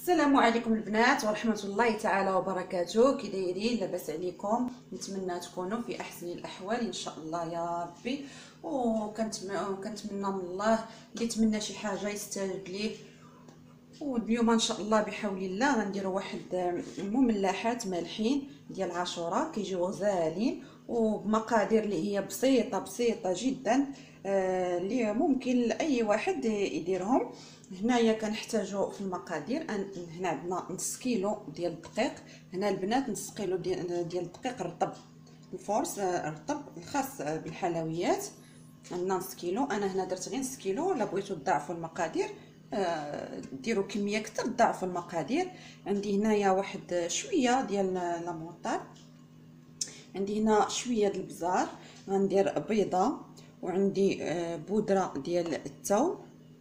السلام عليكم البنات ورحمة الله تعالى وبركاته. كي دايرين؟ لاباس عليكم؟ نتمنى تكونوا في احسن الاحوال ان شاء الله يا ربي. وكنتمنى من الله اللي يتمنى شي حاجه يستجب ليه. واليوم ان شاء الله بحول الله غنديروا واحد مملحات مالحين ديال عاشوراء كيجيو غزالين وبمقادير اللي هي بسيطه جدا، اللي ممكن اي واحد يديرهم. هنايا كنحتاجوا في المقادير هنا عندنا نص كيلو ديال الدقيق. هنا البنات نص كيلو ديال الدقيق الرطب، الفورس الرطب الخاص بالحلويات. عندنا نص كيلو، انا هنا درت غير نص كيلو. الا بغيتو تضاعفوا المقادير ديروا كميه اكثر، ضاعفوا المقادير. عندي هنايا واحد شويه ديال لامونطار، عندي هنا شويه ديال البزار، غندير بيضه، وعندي بودره ديال الثوم،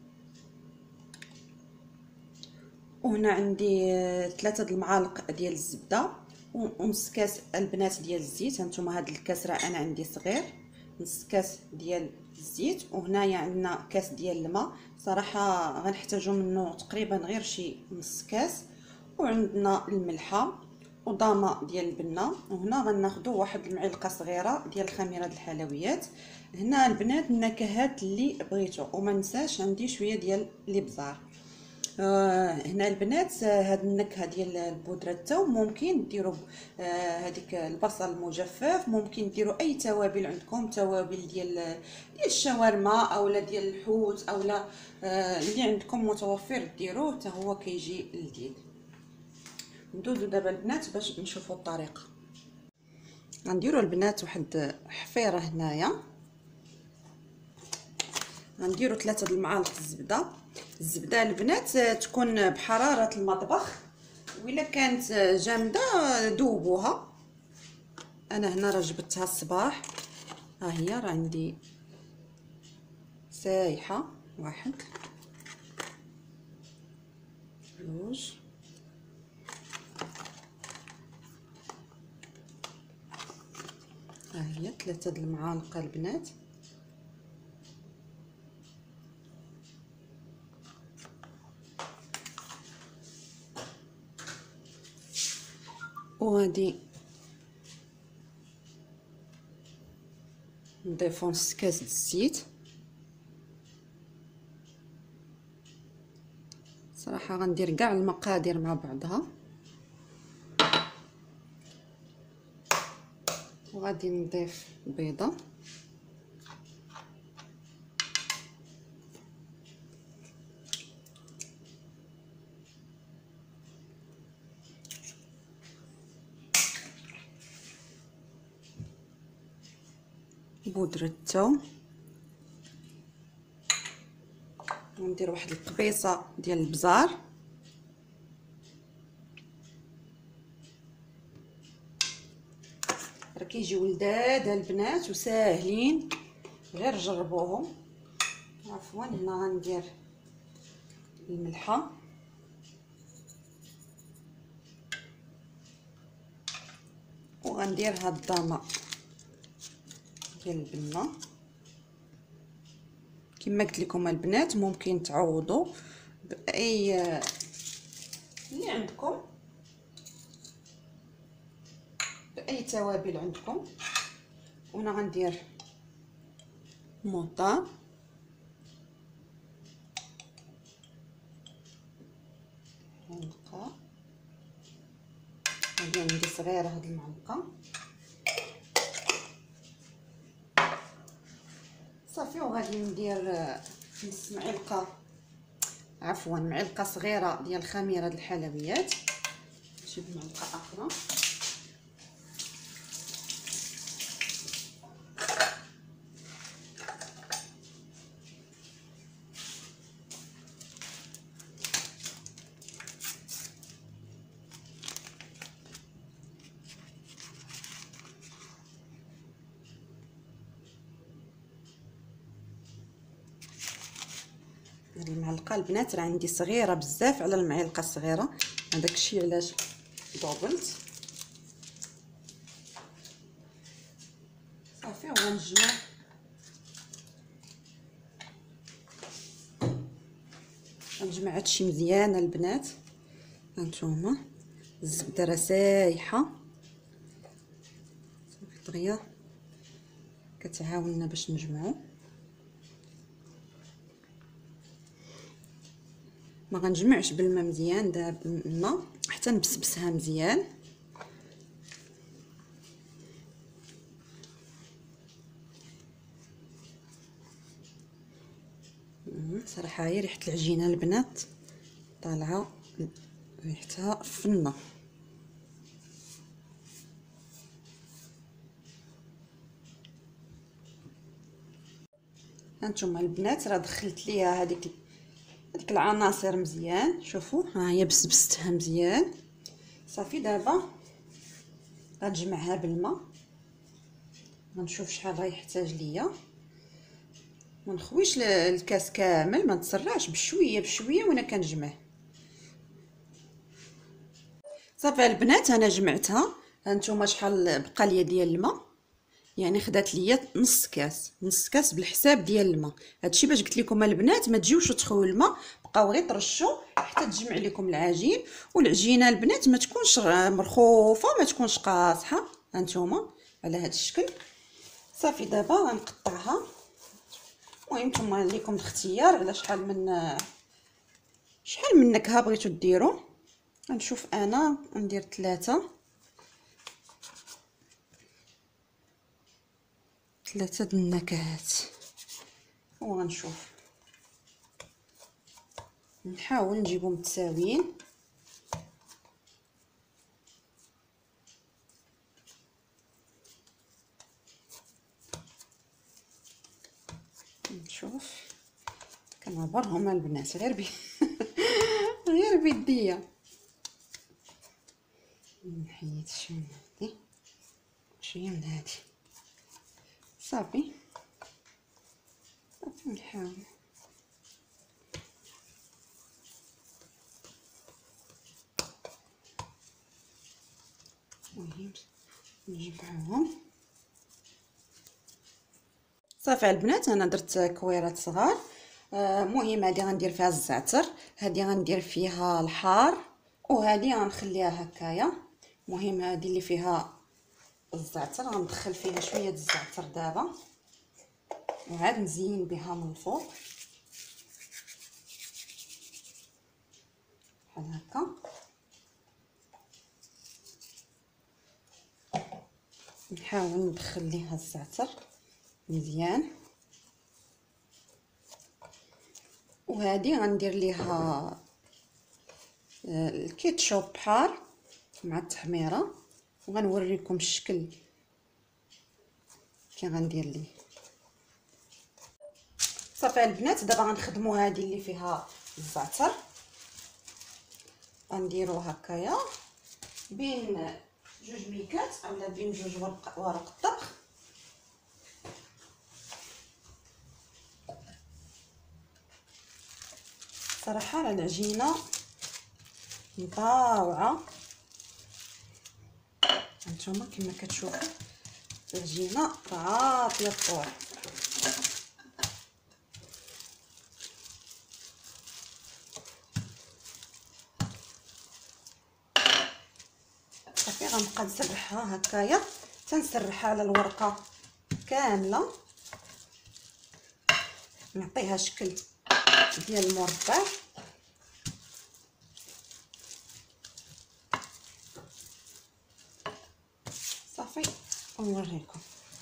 وهنا عندي 3 المعالق ديال الزبده، ونص كاس البنات ديال الزيت. هانتوما هاد الكاس راه انا عندي صغير، نص كاس ديال الزيت. وهنايا عندنا كاس ديال الماء، صراحه غنحتاجو منه تقريبا غير شي نص كاس. وعندنا الملحه وضامه ديال البنه. وهنا غناخذوا واحد المعلقه صغيره ديال خميره الحلويات. هنا البنات النكهات اللي بغيتو، وما ننساش عندي شويه ديال الابزار. هنا البنات هاد النكهه ديال البودره الثوم ممكن ديروا هذيك البصل المجفف، ممكن ديروا اي توابل عندكم، توابل ديال الشاورما اولا ديال الحوت اولا اللي عندكم متوفر ديروه حتى هو كيجي لذيذ. ندوزو دابا البنات باش نشوفوا الطريقه. غنديروا البنات واحد حفيره هنايا، غنديروا 3 المعالق الزبده البنات تكون بحراره المطبخ، وإلا كانت جامده ذوبوها. انا هنا راه جبتها الصباح، ها هي راه عندي سايحه. 1 2 ها هي 3 المعالق البنات. وغادي نضيفو نص كاس الزيت. صراحه غندير كاع المقادير مع بعضها، وغادي نضيف بيضه، بودره الثوم، وندير واحد القبيصه ديال البزار، راه كيجيو لذاذ البنات وساهلين، غير جربوهم. عفوا هنا غندير الملحه، وغندير هاد الضامه ديال البنه. كما قلت لكم البنات ممكن تعوضوا باي اللي عندكم، باي توابل عندكم. وانا غندير موطا، معلقه، هذه عندي صغيره هاد المعلقه صافي. وغادي ندير نص معلقه، عفوا معلقه صغيره ديال خميره الحلويات. نجيب معلقه اخرى. هذه المعلقه البنات راه عندي صغيره بزاف على المعلقه الصغيره، هذاك الشيء علاش دوبلت. صافي وغنجمع هادشي مزيان البنات. هانتوما الزبده راه سايحه دغيا كتعاوننا باش نجمعو. ما غنجمعش بالماء مزيان، دابا الماء حتى نبسبسها مزيان. صراحه هي ريحه العجينه البنات طالعه ريحتها فنه. هانتوما البنات راه دخلت ليها هذيك العناصر مزيان، شوفوا ها هي بسبستها مزيان صافي. دابا غنجمعها بالماء، غنشوف شحال غيحتاج ليا. ما نخويش الكاس كامل، ما نتسرعش، بشويه بشويه وانا كنجمع. صافي البنات انا جمعتها. هانتوما شحال بقى ليا ديال الماء، يعني خدات ليا نص كاس بالحساب ديال الماء. هادشي باش قلت لكم البنات ما تجيوش تخويو الماء، بقاو غير ترشوا حتى تجمع لكم العجين. والعجينه البنات ما تكونش مرخوفه، ما تكونش قاصحه. هانتوما على هذا الشكل. صافي دابا غنقطعها. المهم نتوما ليكم الاختيار على شحال من نكهه بغيتو ديروا. غنشوف انا ندير 3 د النكهات، وغنشوف نحاول نجيبهم متساويين. نشوف كنعبرهم البنات غير غير بيديا. نحيد شي من هادي شويه من هادي صافي. نحاول المهم نجمعوهم. صافي البنات انا درت كويرات صغار. المهم هادي غندير فيها الزعتر، هادي غندير فيها الحار، وهادي غنخليها هكايا. المهم هادي اللي فيها الزعتر غندخل فيها شويه الزعتر دابا، وعاد نزين بها من الفوق بحال هكا. نحاول ندخل ليها الزعتر مزيان. وهذه غندير ليها الكيتشوب حار مع التحميره، وغنوريكم الشكل كي غندير ليه. صافي البنات دابا غنخدموا هذه اللي فيها الزعتر، غنديروا هكايا بين جوج ميكات اولا بين جوج ورق الطبخ. صراحه راه العجينه مطاوعه، هانتوما كما كتشوفوا العجينه عاطيه الطور. صافي غنبقى نسرحها هكايا تنسرحها على الورقه كامله، نعطيها شكل ديال المربع. صافي ونوريكم.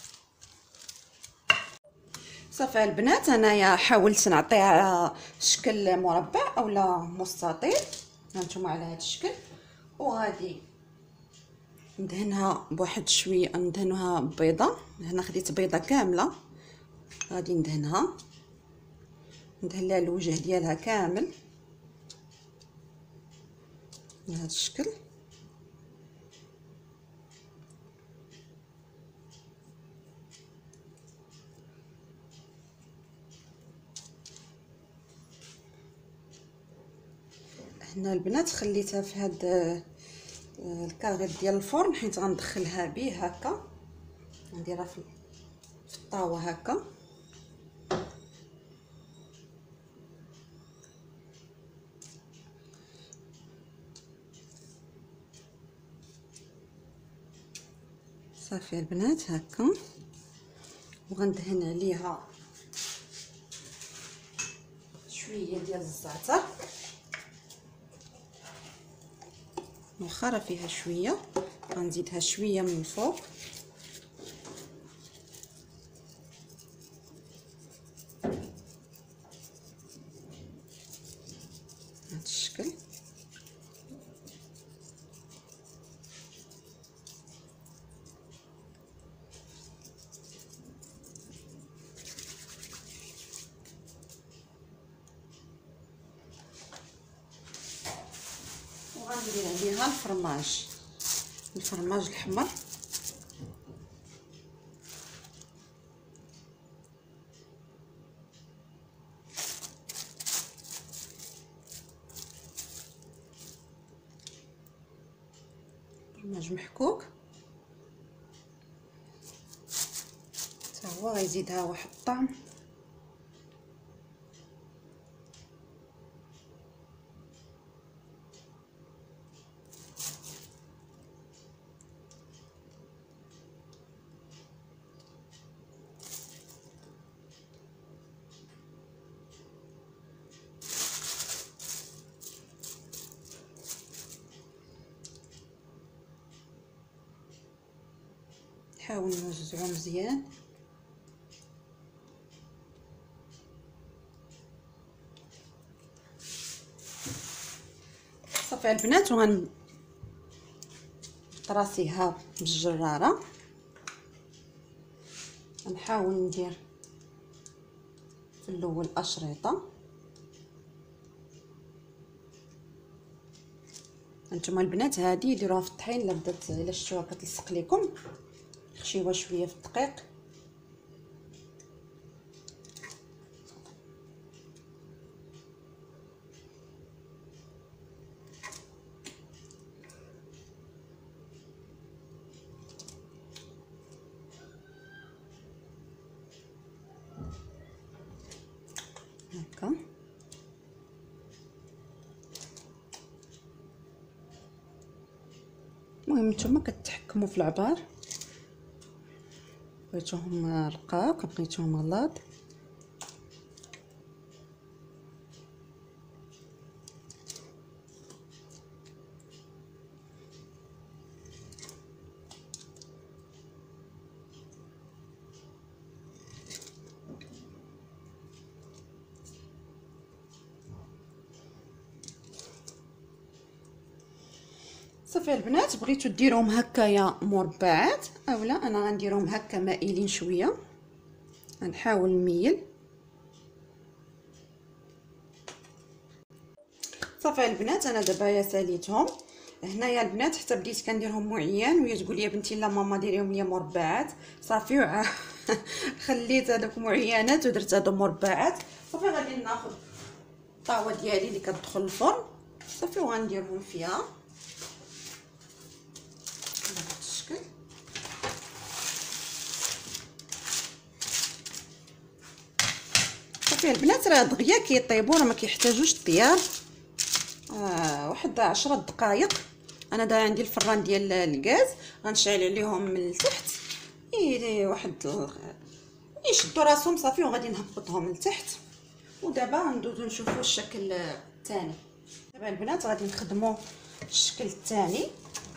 صافي البنات انايا حاولت نعطيها شكل مربع اولا مستطيل، هانتوما على هذا الشكل. وغادي ندهنها بواحد شويه، ندهنها ببيضه. هنا خديت بيضه كامله، غادي ندهن لها الوجه ديالها كامل بهذا الشكل. هنا البنات خليتها في هاد الكاغيط ديال الفرن، حيت غندخلها به هكا، نديرها في الطاوه هكا. صافي البنات هكا، وغندهن عليها شويه ديال الزعتر، واخا راه فيها شويه غنزيدها شويه من الفوق بهذا الشكل. وغندير عليها الفرماج الحمر، فرماج محكوك حتى هو غيزيدها واحد الطعم. نحاول نوزعو مزيان. صافي البنات، طراسيها بالجراره. نحاول ندير في الاول اشرطه. انتم البنات هذه ديروها في الطحين الا شفتوها كتلصق لكم، خشيوها شويه في الدقيق. هكا المهم نتوما كتحكموا في العبار، بغيتوهم رقاق بغيتوهم غلاظ. صافي البنات، بغيتو ديروهم هكايا مربعات اولا انا غنديرهم هكا مائلين شويه. غنحاول نميل. صافي البنات، انا دابا ساليتهم هنايا البنات حتى بديت كنديرهم معيان، وهي تقول لي بنتي لا ماما ديريهم لي مربعات. صافي خليت هذوك معيانات ودرت هادو مربعات. صافي غادي ناخذ الطاوه ديالي اللي كتدخل الفرن، صافي وغنديرهم فيها بهذا الشكل. صافي البنات، راه دغيا كيطيبوا، راه ما كيحتاجوش طياب. واحد 10 دقائق. انا دايره عندي الفران ديال الغاز، غنشعل عليهم من التحت واحد يشدوا راسهم صافي، وغادي نهبطهم لتحت. ودابا غندوزو نشوفوا الشكل الثاني. دابا البنات غادي نخدموا الشكل الثاني.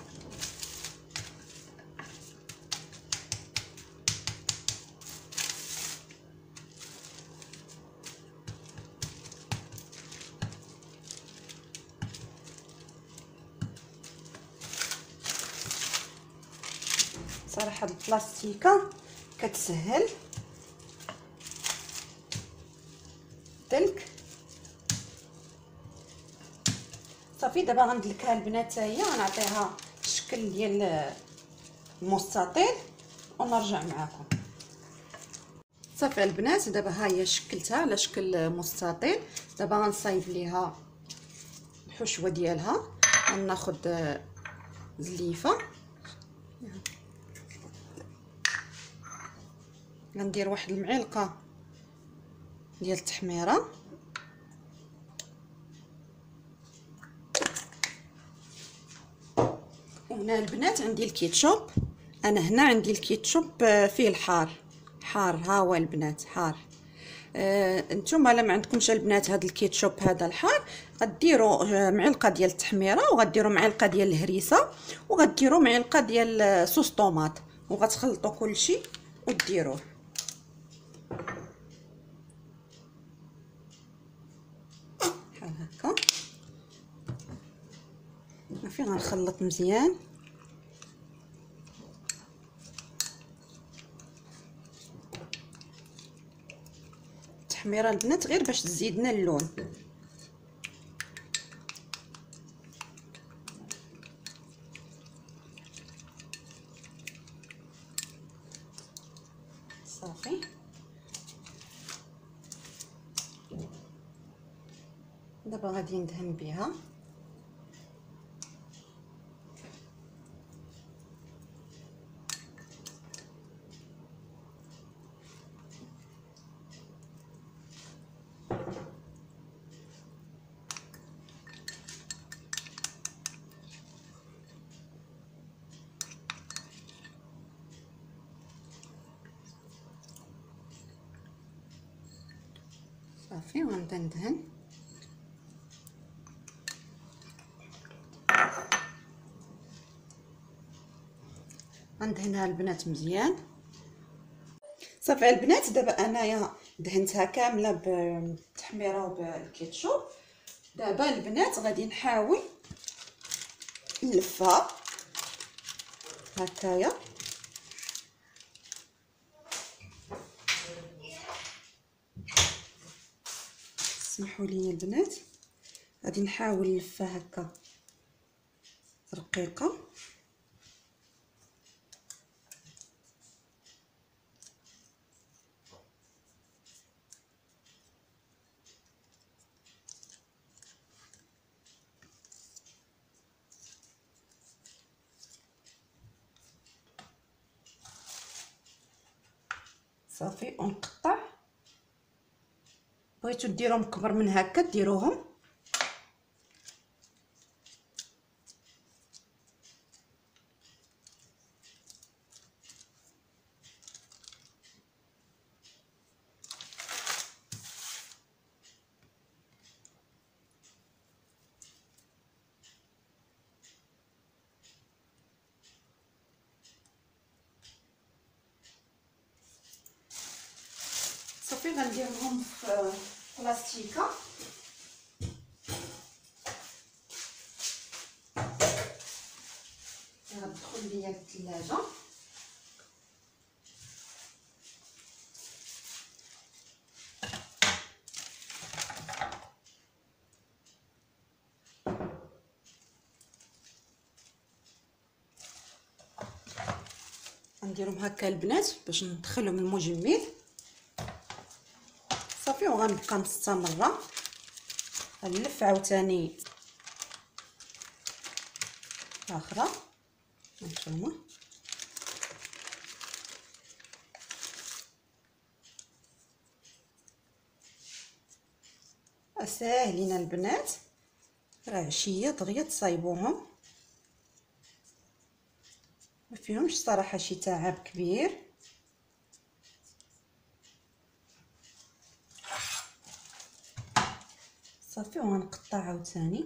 صراحه هاد البلاستيكه كتسهل دلك. صافي دابا غندلكها البنات حتى هي، غنعطيها الشكل ديال المستطيل ونرجع معكم. صافي البنات، دابا ها هي شكلتها على شكل مستطيل. دابا غنصايب ليها الحشوه ديالها. غناخذ زليفه، غندير واحد المعلقه ديال التحميره، وهنا البنات عندي الكيتشوب. انا هنا عندي الكيتشوب فيه الحار، حار. ها هو البنات حار. نتوما الا ما عندكمش البنات هذا الكيتشوب هذا الحار، غديروا معلقه ديال التحميره، وغديروا معلقه ديال الهريسه، وغديروا معلقه ديال صوص طوماط، وغتخلطوا كلشي وديروه بحال هكا. صافي غنخلط مزيان. التحميره البنات غير باش تزيدنا اللون. صافي دابا غادي ندهن بها. صافي وغنبدا ندهن. غندهنها البنات مزيان. صافي البنات دابا انايا دهنتها كامله بالتحميره وبالكيتشوب. دابا البنات غادي نحاول نلفها هكايا. اسمحوا لي البنات، غادي نحاول نلفها هكا رقيقه. صافي ونقطع. بغيتو ديروهم كبر من هكا ديروهم. صافي غنديرهم في بلاستيكه. غتدخل ليا للثلاجه. غنديرهم هكا البنات باش ندخلهم المجمد. صافي وغنبقى مستمره نلف عاوتاني اخرى. هانتوما ساهلين البنات، راه عشيه دغيا تصايبوهم، ما فيهمش صراحه شي تعب كبير. صافي وغنقطع عاوتاني.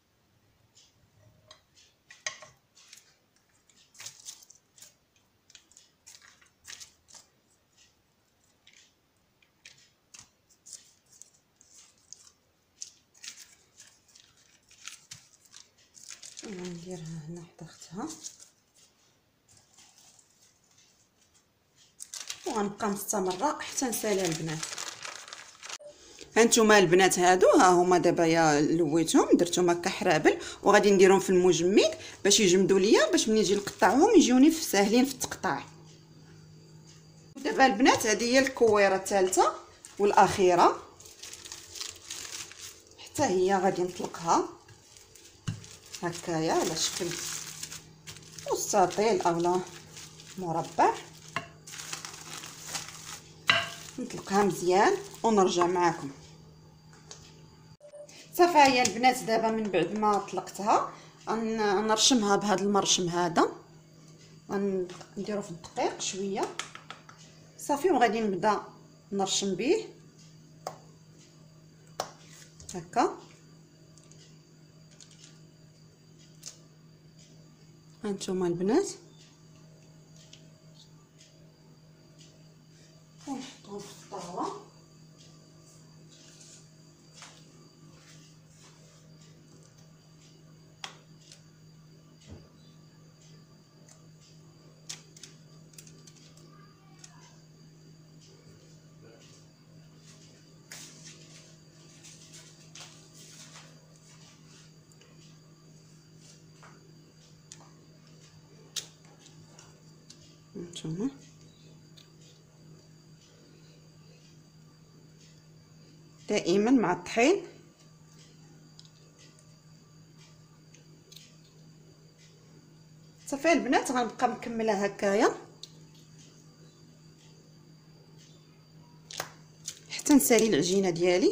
ونديرها هنا حتى اختها، وغنبقى مستمره حتى نسالي البنات. هانتوما البنات هادو ها هما دابا يا لويتهم درتهم هكا حرابل، وغادي نديرهم في المجمد باش يجمدوا ليا، باش ملي نجي نقطعهم يجوني ساهلين في التقطاع. دابا البنات هذه هي الكويره الثالثه والاخيره، حتى هي غادي نطلقها هكايا على شكل مستطيل اولا مربع. نطلقها مزيان ونرجع معكم. صافي هي البنات دابا من بعد ما طلقتها نرشمها بهذا المرشم هذا غنديرو في الدقيق شويه صافي، وغادي نبدا نرشم به هكا. هانتوما البنات ونحطوهم في الطاوه. هانتوما دائما مع الطحين صافي البنات. غنبقى مكمله هكايا حتى نسالي العجينه ديالي.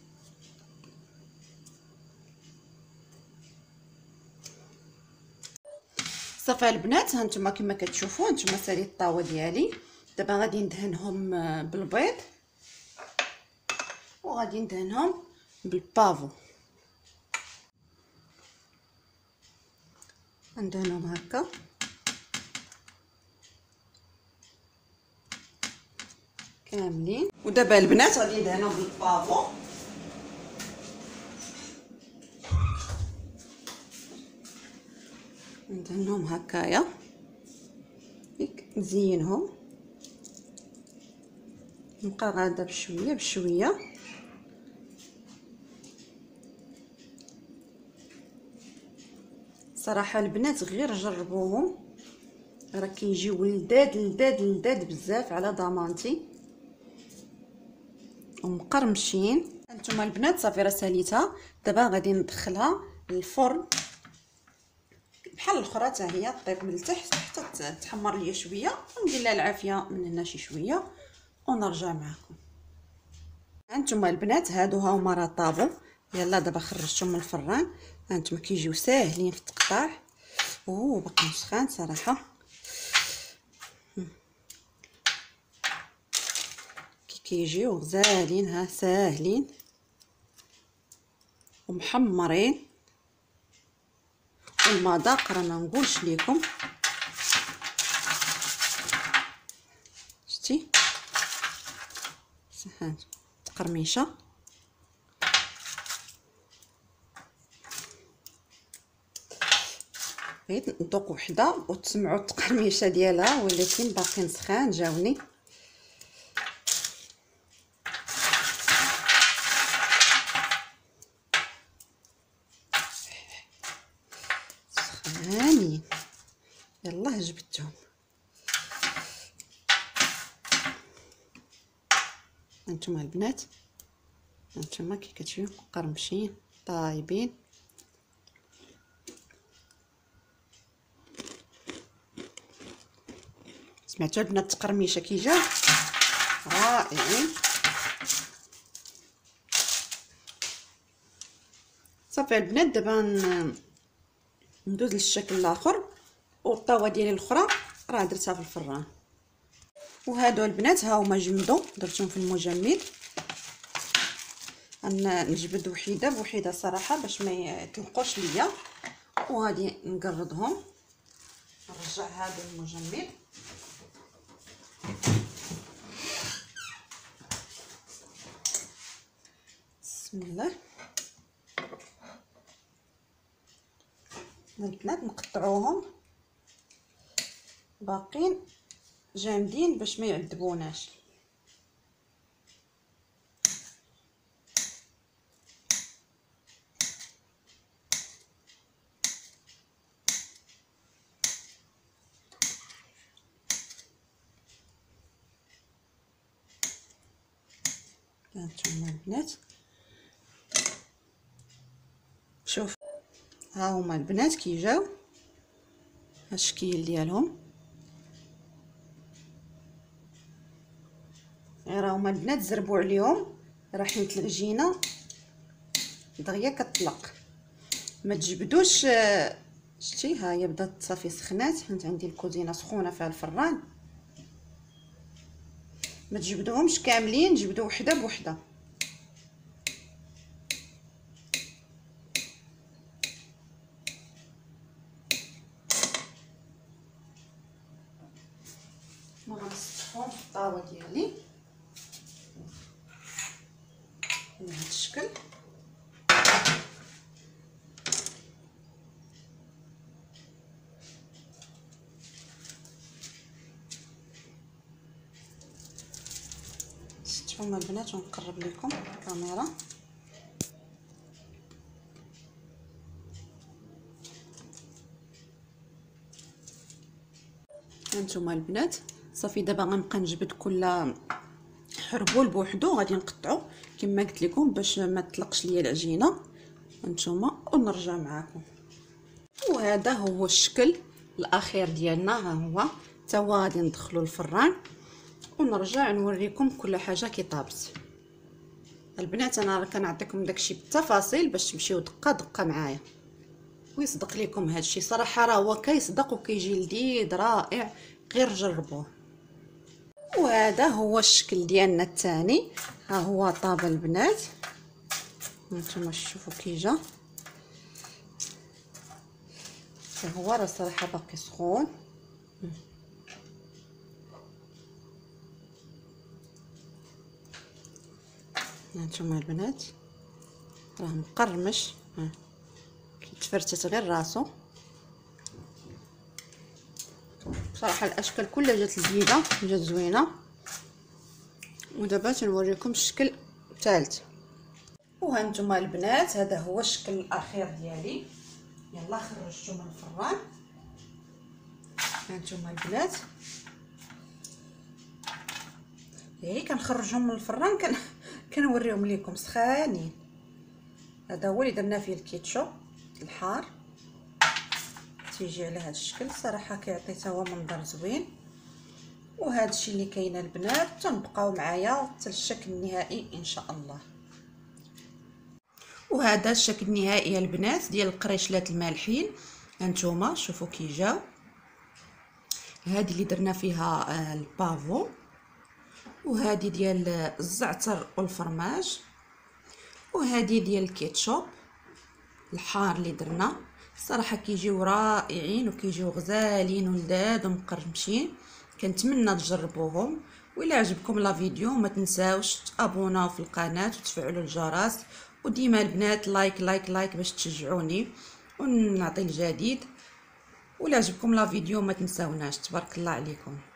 صافي البنات هانتوما كما كتشوفوا هانتوما ساليت الطاوه ديالي. دابا غادي ندهنهم بالبيض وغادي ندهنهم بالبافو. ندهنهم هكا كاملين. ودابا البنات غادي ندهنهم بالبافو. ندهنهم هكايا نزينهم. نبقى غادا بشويه بشويه. صراحه البنات غير جربوهم راه كيجيو لذاذ لذاذ لذاذ بزاف على ضمانتي ومقرمشين. هانتوما البنات صافي راه ساليتها. دابا غادي ندخلها للفرن بحال الاخرى حتى هي طيب من التحت حتى تحمر ليا شويه، وندير لها العافيه من هنا شي شويه ونرجع معكم. هانتوما البنات هادو ها هما راه طابو. يلا دابا خرجتهم من الفران. هانتوما كيجيو ساهلين في التقطاع باقي سخان صراحه. كيجيو غزالين ها ساهلين ومحمرين. والمذاق راه ما نقولش لكم. شتي سهل تقرميشه. بغيت ندوق وحده وتسمعوا التقرميشه ديالها ولكن باقي سخان جاوني. سخانين. يلا جبدتهم. هانتوما البنات هانتوما كي كتشوفوا مقرمشين طايبين. سمعتوا البنات التقرميشه كي جاو رائعين. صافي البنات دابا ندوز للشكل الاخر. والطاوه ديالي الاخرى راه درتها في الفران. وهادو البنات ها هما جمدوا درتهم في المجمد. نجبد وحده بوحده صراحه باش ما يطلقوش ليا. وغادي نقرضهم نرجع هذا المجمد. بسم الله. البنات نقطعوهم باقين جامدين باش ما يعذبوناش. هانتوما البنات شوف ها هما البنات كي جاو الشكل ديالهم. راه هما البنات زربوا عليهم راه حيت العجينه دغيا كتطلق. ما تجبدوش شتي ها هي بدات صافي سخنات. حيت عندي الكوزينه سخونه فيها الفران. ما تجبدوهمش كاملين، جبدوا وحده بوحده. غنسطحهم في الطاوه ديالي بهذا الشكل. شوفوا البنات ونقرب لكم الكاميرا. هانتوما البنات صافي. دابا غنبقى نجبد كل حربول بوحدو، غادي نقطعو كما قلت لكم باش ما تطلقش ليا العجينه. هانتوما ونرجع معكم. وهذا هو الشكل الاخير ديالنا. ها هو حتى هو غادي ندخلو الفران ونرجع نوريكم كل حاجه كي طابت. البنات انا راه كنعطيكم داكشي بالتفاصيل باش تمشيو دقه دقه معايا ويصدق لكم هادشي. صراحه راه هو كيصدق وكيجي لذيذ رائع، غير جربوه. وهذا هو الشكل ديالنا الثاني. ها هو طاب البنات. نتوما شوفوا كي جا. هو راه صراحه باقي سخون. هانتوما البنات راه مقرمش، كيتفرتت غير راسو. بصراحه الاشكال كلها جات لذيذه وجات زوينه. ودابا تنوريكم الشكل الثالث. وهانتوما البنات هذا هو الشكل الاخير ديالي. يلا خرجته من الفران. هانتوما البنات كنخرجهم من الفران كنوريهم لكم سخانين. هذا هو اللي درنا فيه الكيتشوب الحار، تيجي على هذا الشكل. صراحه كيعطي حتى هو منظر زوين. وهذا الشيء اللي كاين البنات. تنبقاو معايا حتى الشكل النهائي ان شاء الله. وهذا الشكل النهائي البنات ديال القريشلات المالحين. هانتوما شوفوا كي جاو. هذه اللي درنا فيها البافو، وهذه ديال الزعتر والفرماج، وهذه ديال الكيتشوب الحار اللي درنا. الصراحه كيجيو رائعين وكيجيو غزالين ولذاذ ومقرمشين. كنتمنى تجربوهم. وإلا عجبكم لا فيديو ما تنساوش تابوناو في القناه وتفعلوا الجرس. وديما البنات لايك لايك لايك باش تشجعوني ونعطي الجديد. ولا عجبكم لا فيديو ما تنساوناش. تبارك الله عليكم.